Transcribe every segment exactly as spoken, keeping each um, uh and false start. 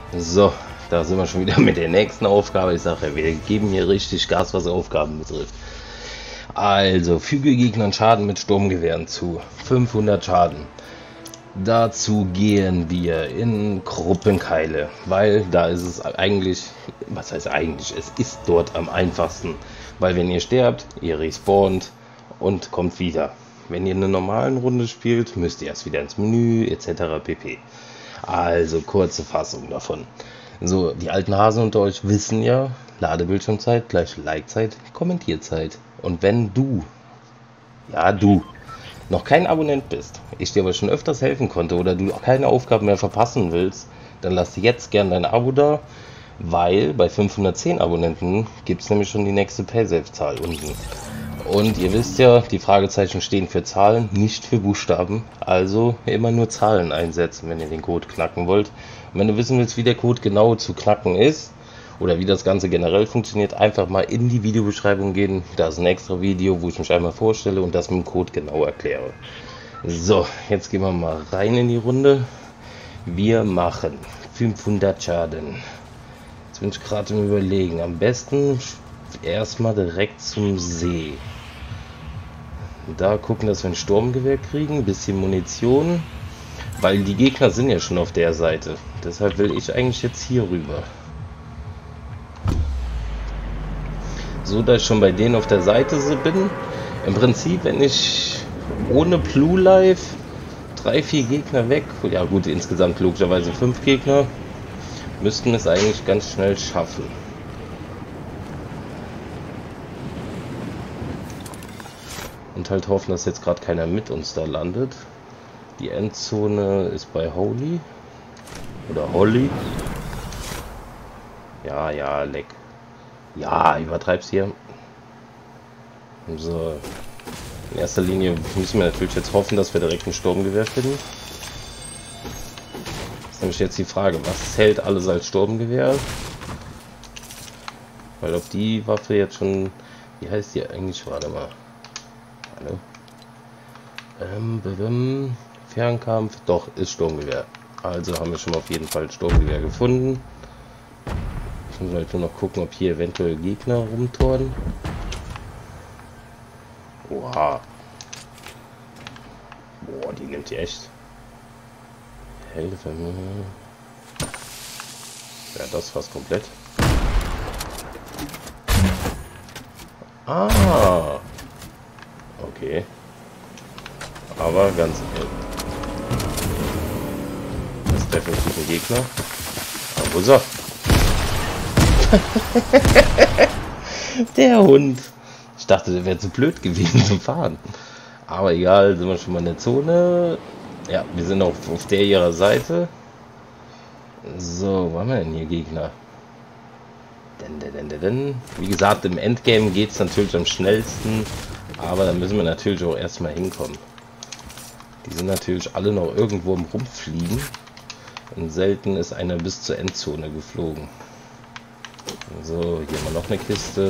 So, da sind wir schon wieder mit der nächsten Aufgabe. Ich sage ja, wir geben hier richtig Gas, was Aufgaben betrifft. Also, füge Gegnern Schaden mit Sturmgewehren zu. fünfhundert Schaden. Dazu gehen wir in Gruppenkeile, weil da ist es eigentlich, was heißt eigentlich, es ist dort am einfachsten. Weil wenn ihr sterbt, ihr respawnt und kommt wieder. Wenn ihr eine normalen Runde spielt, müsst ihr erst wieder ins Menü et cetera pp. Also kurze Fassung davon. So, die alten Hasen unter euch wissen ja, Ladebildschirmzeit gleich Likezeit, Kommentierzeit. Und wenn du, ja du, noch kein Abonnent bist, ich dir aber schon öfters helfen konnte oder du auch keine Aufgaben mehr verpassen willst, dann lass jetzt gern dein Abo da, weil bei fünfhundertzehn Abonnenten gibt es nämlich schon die nächste Paysafe-Zahl unten. Und ihr wisst ja, die Fragezeichen stehen für Zahlen, nicht für Buchstaben. Also immer nur Zahlen einsetzen, wenn ihr den Code knacken wollt. Und wenn du wissen willst, wie der Code genau zu knacken ist oder wie das Ganze generell funktioniert, einfach mal in die Videobeschreibung gehen. Da ist ein extra Video, wo ich mich einmal vorstelle und das mit dem Code genau erkläre. So, jetzt gehen wir mal rein in die Runde. Wir machen fünfhundert Schaden. Jetzt bin ich gerade im Überlegen. Am besten erstmal direkt zum See. Da gucken, dass wir ein Sturmgewehr kriegen, ein bisschen Munition, weil die Gegner sind ja schon auf der Seite. Deshalb will ich eigentlich jetzt hier rüber. So, dass ich schon bei denen auf der Seite bin. Im Prinzip, wenn ich ohne Blue Life drei, vier Gegner weg, ja gut, insgesamt logischerweise fünf Gegner, müssten es eigentlich ganz schnell schaffen. Und halt hoffen, dass jetzt gerade keiner mit uns da landet. Die Endzone ist bei Holy. Oder Holly. Ja, ja, leck. Ja, übertreib's hier. So. In erster Linie müssen wir natürlich jetzt hoffen, dass wir direkt ein Sturmgewehr finden. Das ist nämlich jetzt die Frage, was hält alles als Sturmgewehr? Weil ob die Waffe jetzt schon... Wie heißt die eigentlich? Warte mal. Hallo. Ähm, ähm, Fernkampf, doch, ist Sturmgewehr. Also haben wir schon mal auf jeden Fall Sturmgewehr gefunden. Ich muss halt nur noch gucken, ob hier eventuell Gegner rumtoren. Oha. Boah, die nimmt die echt. Hilfe mir. Ja, das fast komplett. Ah. Okay. Aber ganz ehrlich. Das ist definitiv ein Gegner. Aber wo ist er? Der Hund. Ich dachte, der wäre zu blöd gewesen zu fahren. Aber egal, sind wir schon mal in der Zone. Ja, wir sind auch auf der ihrer Seite. So, wo haben wir denn hier Gegner? Denn, denn, denn, denn. Wie gesagt, im Endgame geht es natürlich am schnellsten. Aber da müssen wir natürlich auch erstmal hinkommen. Die sind natürlich alle noch irgendwo im Rumfliegen. Und selten ist einer bis zur Endzone geflogen. So, hier haben wir noch eine Kiste.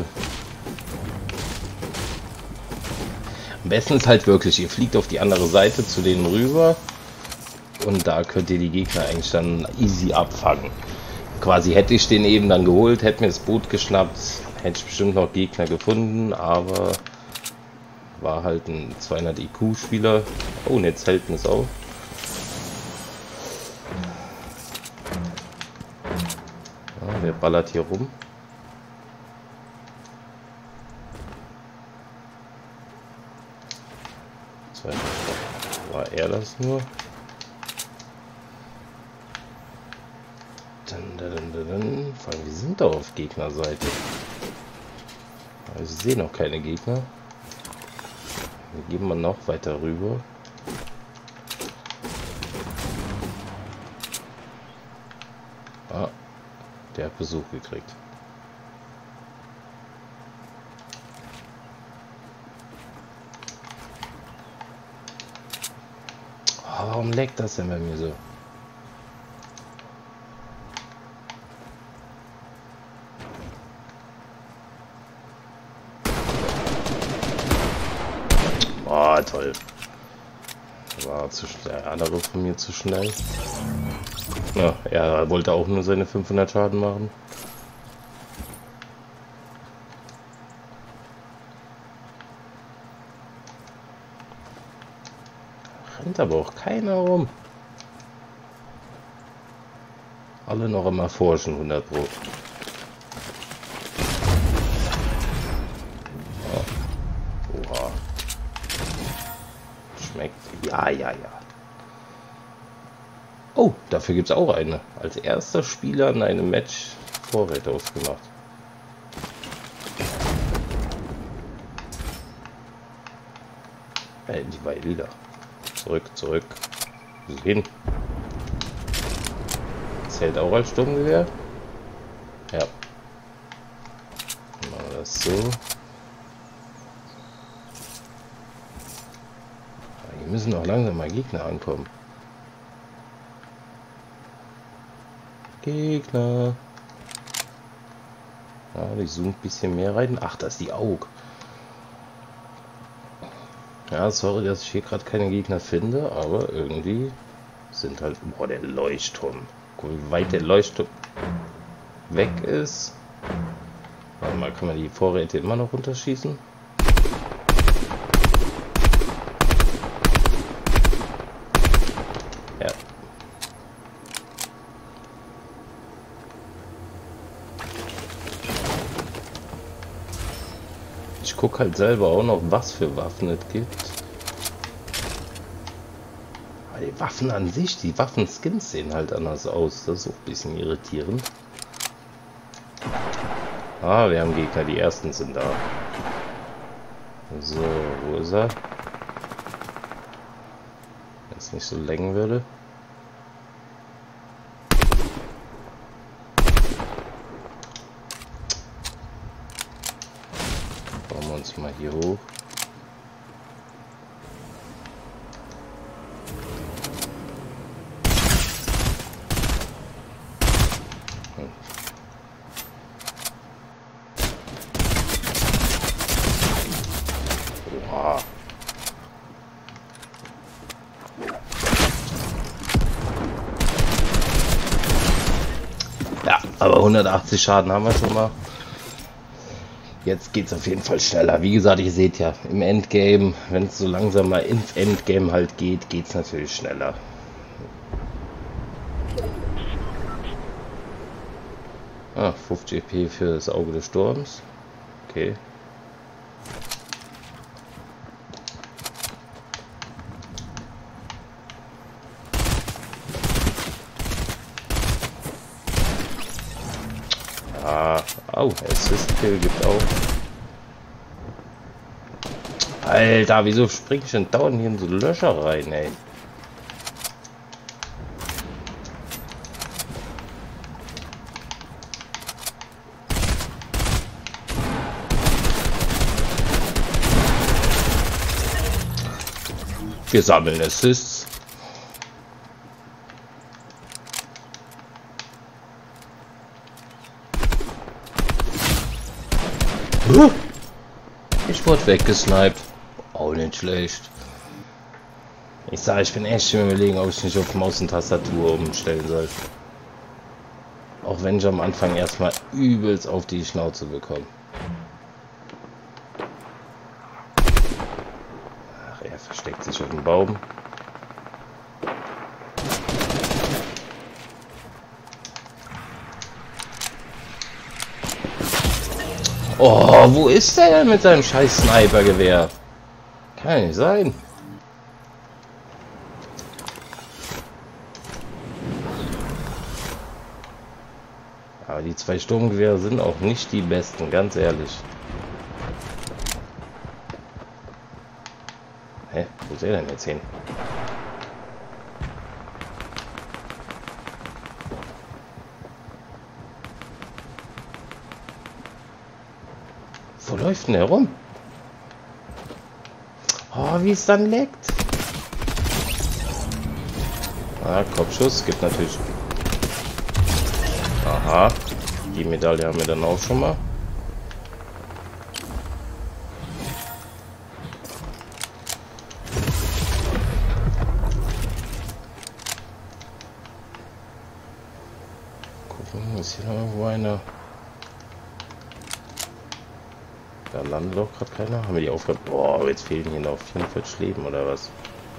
Am besten ist halt wirklich, ihr fliegt auf die andere Seite zu denen rüber. Und da könnt ihr die Gegner eigentlich dann easy abfangen. Quasi hätte ich den eben dann geholt, hätte mir das Boot geschnappt, hätte ich bestimmt noch Gegner gefunden, aber war halt ein zweihundert I Q Spieler. Oh, und jetzt hält es auch. Ja, wer ballert hier rum? War er das nur? Dann, dann, dann, dann. Vor allem, wir sind da auf Gegnerseite. Aber ich sehe noch keine Gegner. Wir gehen mal noch weiter rüber. Ah, der hat Besuch gekriegt. Oh, warum leckt das denn bei mir so? Oh, toll. War zu schnell. Der andere von mir zu schnell. Ja, er wollte auch nur seine fünfhundert Schaden machen. Rennt aber auch keiner rum. Alle noch am Erforschen, hundert Pro. Oh. Oha. Schmeckt. Ja, ja, ja. Oh, dafür gibt es auch eine. Als erster Spieler in einem Match Vorräte aufgemacht. Äh, die war lila. Zurück, zurück. Hin. Zählt auch als Sturmgewehr? Ja. Machen wir das so. Hier müssen auch langsam mal Gegner ankommen. Gegner. Ja, die zoomt ein bisschen mehr rein. Ach, das ist die Aug. Ja, sorry, dass ich hier gerade keine Gegner finde, aber irgendwie sind halt... Boah, der Leuchtturm. Guck, wie weit der Leuchtturm weg ist. Warte mal, kann man die Vorräte immer noch runterschießen? Ja. Ich gucke halt selber auch noch, was für Waffen es gibt. Aber die Waffen an sich, die Waffenskins sehen halt anders aus. Das ist auch ein bisschen irritierend. Ah, wir haben Gegner, die ersten sind da. So, wo ist er? Wenn es nicht so lenken würde. Bauen wir uns mal hier hoch. Oha. Ja, aber hundertachtzig Schaden haben wir schon mal. Jetzt geht es auf jeden Fall schneller. Wie gesagt, ihr seht ja, im Endgame, wenn es so langsam mal ins Endgame halt geht, geht es natürlich schneller. Ah, fünfzig E P für das Auge des Sturms. Okay. Ah, oh, Assist-Kill gibt auch. Alter, wieso springe ich denn dauernd hier in so Löcher rein, ey? Wir sammeln Assists. Ich wurde weggesniped. Auch nicht schlecht. Ich sage, ich bin echt schon überlegen, ob ich nicht auf Maus und Tastatur umstellen soll. Auch wenn ich am Anfang erstmal übelst auf die Schnauze bekomme. Ach, er versteckt sich auf dem Baum. Oh, wo ist der denn mit seinem scheiß Snipergewehr? Kann ja nicht sein. Aber die zwei Sturmgewehre sind auch nicht die besten, ganz ehrlich. Hä? Wo ist er denn jetzt hin? Wo läuft denn der rum? Oh, wie es dann leckt. Ah, Kopfschuss gibt natürlich. Aha, die Medaille haben wir dann auch schon mal. gucken, ist hier noch irgendwo einer? Da landet doch gerade keiner. Haben wir die Aufgabe? Boah, jetzt fehlen hier noch vierundvierzig Leben oder was?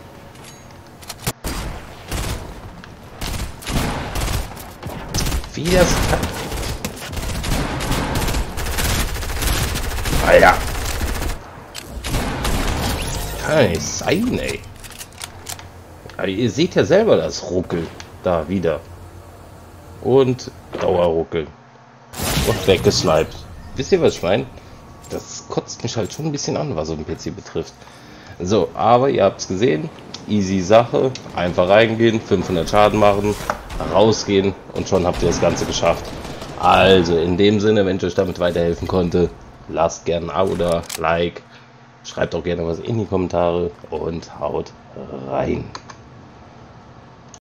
Wie das kann. Alter! Kann ja nicht sein, ey. Aber ihr seht ja selber das Ruckeln. Da wieder. Und Dauerruckeln. Und weggesniped. Wisst ihr, was ich meine? Das kotzt mich halt schon ein bisschen an, was so ein P C betrifft. So, aber ihr habt es gesehen. Easy Sache. Einfach reingehen, fünfhundert Schaden machen, rausgehen und schon habt ihr das Ganze geschafft. Also, in dem Sinne, wenn ich euch damit weiterhelfen konnte, lasst gerne ein Abo da, Like, schreibt auch gerne was in die Kommentare und haut rein.